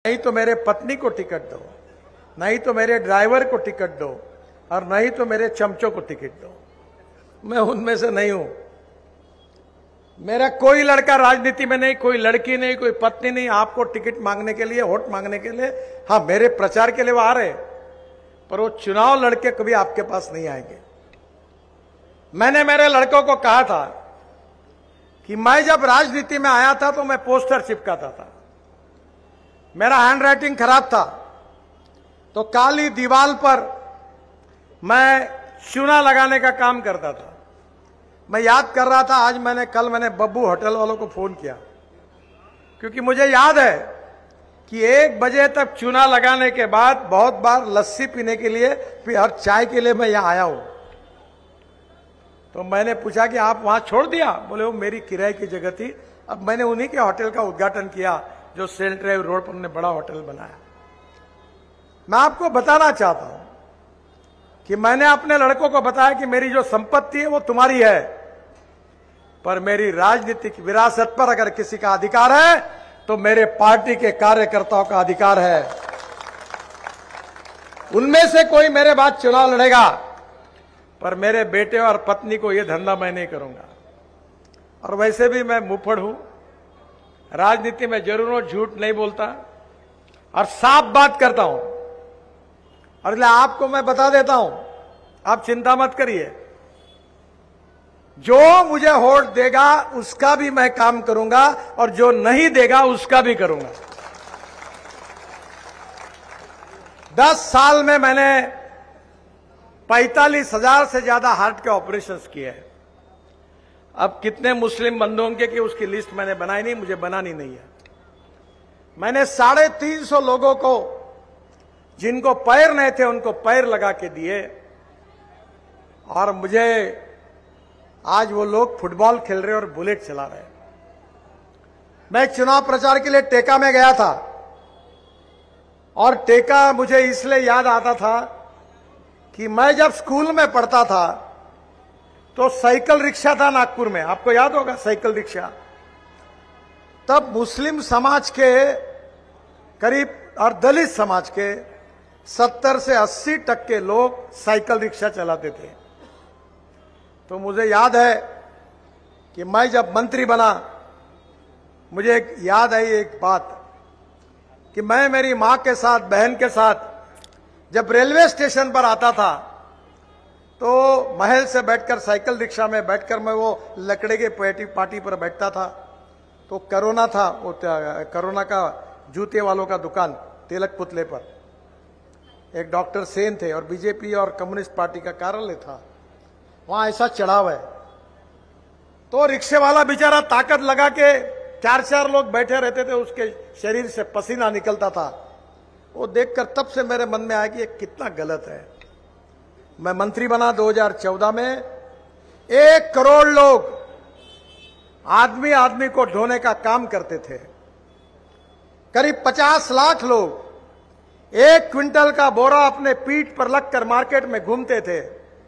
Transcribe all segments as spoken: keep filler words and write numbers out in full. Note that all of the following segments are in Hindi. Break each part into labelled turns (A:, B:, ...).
A: नहीं तो मेरे पत्नी को टिकट दो, नहीं तो मेरे ड्राइवर को टिकट दो, और नहीं तो मेरे चमचों को टिकट दो। मैं उनमें से नहीं हूं। मेरा कोई लड़का राजनीति में नहीं, कोई लड़की नहीं, कोई पत्नी नहीं आपको टिकट मांगने के लिए, वोट मांगने के लिए। हाँ, मेरे प्रचार के लिए वो आ रहे, पर वो चुनाव लड़के कभी आपके पास नहीं आएंगे। मैंने मेरे लड़कों को कहा था कि मैं जब राजनीति में आया था तो मैं पोस्टर चिपकाता था, मेरा हैंडराइटिंग खराब था, तो काली दीवार पर मैं चूना लगाने का काम करता था। मैं याद कर रहा था, आज मैंने कल मैंने बब्बू होटल वालों को फोन किया, क्योंकि मुझे याद है कि एक बजे तक चूना लगाने के बाद बहुत बार लस्सी पीने के लिए, फिर हर चाय के लिए मैं यहां आया हूं। तो मैंने पूछा कि आप वहां छोड़ दिया? बोले वो मेरी किराए की जगह थी। अब मैंने उन्हीं के होटल का उद्घाटन किया जो सेंट ड्राइव रोड पर उन्होंने बड़ा होटल बनाया। मैं आपको बताना चाहता हूं कि मैंने अपने लड़कों को बताया कि मेरी जो संपत्ति है वो तुम्हारी है, पर मेरी राजनीतिक विरासत पर अगर किसी का अधिकार है तो मेरे पार्टी के कार्यकर्ताओं का अधिकार है। उनमें से कोई मेरे बाद चुनाव लड़ेगा, पर मेरे बेटे और पत्नी को यह धंधा मैं नहीं करूंगा। और वैसे भी मैं मुंहफड़ हूं, राजनीति में जरूर झूठ नहीं बोलता और साफ बात करता हूं। और इसलिए आपको मैं बता देता हूं, आप चिंता मत करिए, जो मुझे वोट देगा उसका भी मैं काम करूंगा और जो नहीं देगा उसका भी करूंगा। दस साल में मैंने पैंतालीस हजार से ज्यादा हार्ट के ऑपरेशंस किए हैं। अब कितने मुस्लिम बंधु होंगे कि उसकी लिस्ट मैंने बनाई नहीं, मुझे बनानी नहीं है। मैंने साढ़े तीन सौ लोगों को, जिनको पैर नहीं थे उनको पैर लगा के दिए, और मुझे आज वो लोग फुटबॉल खेल रहे और बुलेट चला रहे। मैं चुनाव प्रचार के लिए टेका में गया था, और टेका मुझे इसलिए याद आता था कि मैं जब स्कूल में पढ़ता था तो साइकिल रिक्शा था नागपुर में, आपको याद होगा साइकिल रिक्शा। तब मुस्लिम समाज के करीब और दलित समाज के सत्तर से अस्सी टक्के लोग साइकिल रिक्शा चलाते थे। तो मुझे याद है कि मैं जब मंत्री बना, मुझे एक याद आई एक बात कि मैं मेरी मां के साथ, बहन के साथ जब रेलवे स्टेशन पर आता था तो महल से बैठकर साइकिल रिक्शा में बैठकर मैं वो लकड़े के पेटी पार्टी पर बैठता था। तो कोरोना था, वो कोरोना का जूते वालों का दुकान तिलक पुतले पर, एक डॉक्टर सेन थे और बीजेपी और कम्युनिस्ट पार्टी का कार्यालय था, वहां ऐसा चढ़ाव है। तो रिक्शे वाला बेचारा ताकत लगा के चार चार लोग बैठे रहते थे, उसके शरीर से पसीना निकलता था। वो देखकर तब से मेरे मन में आया कि ये कितना गलत है। मैं मंत्री बना दो हज़ार चौदह में, एक करोड़ लोग आदमी आदमी को ढोने का काम करते थे, करीब पचास लाख लोग एक क्विंटल का बोरा अपने पीठ पर लगकर मार्केट में घूमते थे।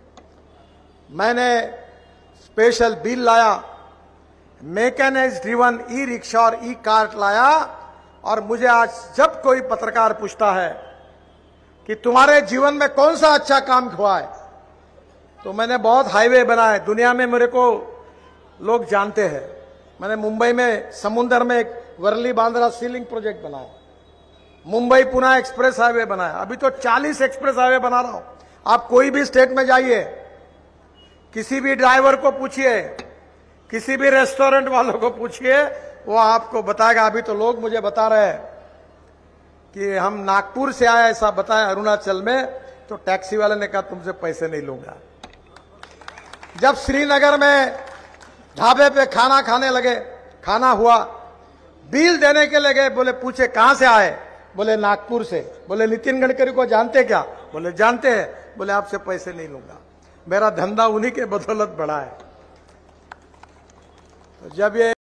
A: मैंने स्पेशल बिल लाया, मैकेनाइज्ड ड्रिवन ई रिक्शा और ई कार्ट लाया, और मुझे आज जब कोई पत्रकार पूछता है कि तुम्हारे जीवन में कौन सा अच्छा काम हुआ है, तो मैंने बहुत हाईवे बनाए, दुनिया में मेरे को लोग जानते हैं। मैंने मुंबई में समुंदर में एक वर्ली बांद्रा सीलिंग प्रोजेक्ट बनाया, मुंबई पुणे एक्सप्रेस हाईवे बनाया, अभी तो चालीस एक्सप्रेस हाईवे बना रहा हूं। आप कोई भी स्टेट में जाइए, किसी भी ड्राइवर को पूछिए, किसी भी रेस्टोरेंट वालों को पूछिए, वो आपको बताएगा। अभी तो लोग मुझे बता रहे हैं कि हम नागपुर से आए, ऐसा बताया अरुणाचल में, तो टैक्सी वाले ने कहा तुमसे पैसे नहीं लूंगा। जब श्रीनगर में ढाबे पे खाना खाने लगे, खाना हुआ, बिल देने के लिए गए, बोले पूछे कहां से आए, बोले नागपुर से। बोले नितिन गडकरी को जानते क्या, बोले जानते हैं। बोले आपसे पैसे नहीं लूंगा। मेरा धंधा उन्हीं के बदौलत बढ़ा है। तो जब ये